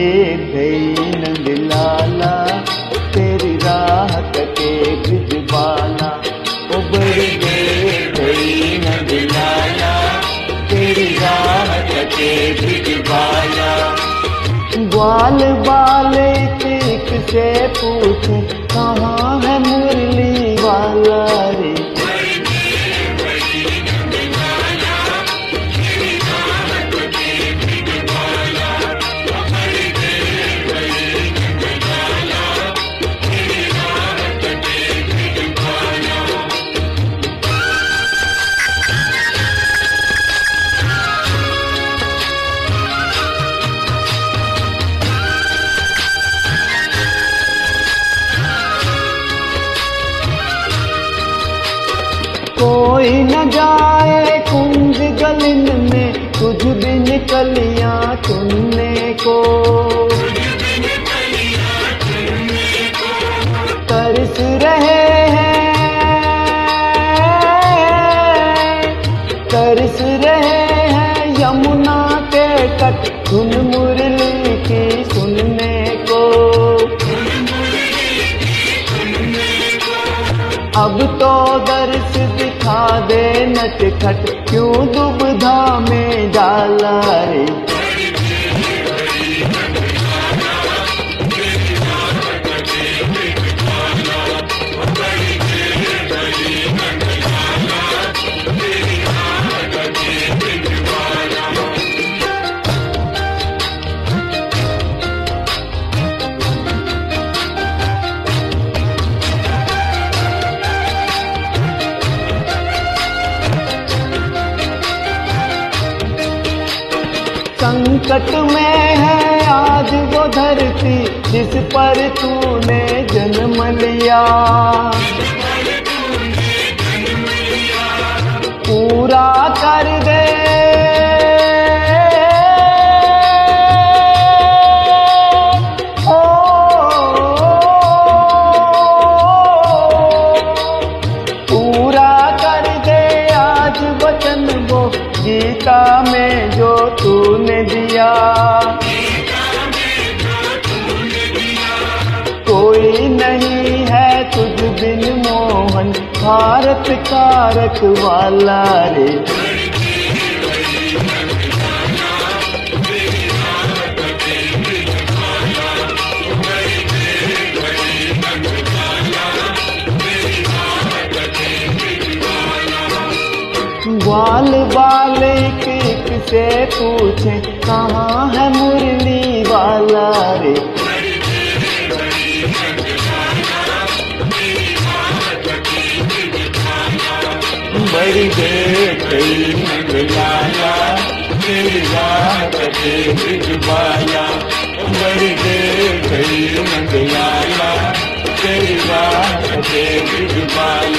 देर गई नंद लाला, तेरी राह कटे ब्रिजबाला। ओ बड़ी देर गई नंद लाला, तेरी राह कटे ब्रिजबाला। ग्वाल बाले एक से पूछे, कहाँ है मुरली वाला रे। कोई न जाए कुंज गलिन में, तुझ बिन कलियां चुनने को। तरस रहे हैं यमुना के तट, धुन मुरली की सुनने को। अब तो दर्श दिखा दे नटखट, क्यों दुविधा में डाला रे। संकट में है आज वो धरती, जिस पर तूने जन्म लिया। पूरा कर दे पूरा कर दे आज वचन वो, गीता में जो तूने दिया। कोई नहीं है तुझ बिन मोहन, भारत का रखवाला रे। ग्वाल बाले एक से पूछे, कहाँ है मुरली वाला रे। बड़ी देर गई नंद लाला, तेरी राह कटे ब्रिजबाला। बड़ी देर गई नंद लाला, तेरी राह कटे ब्रिजबाला।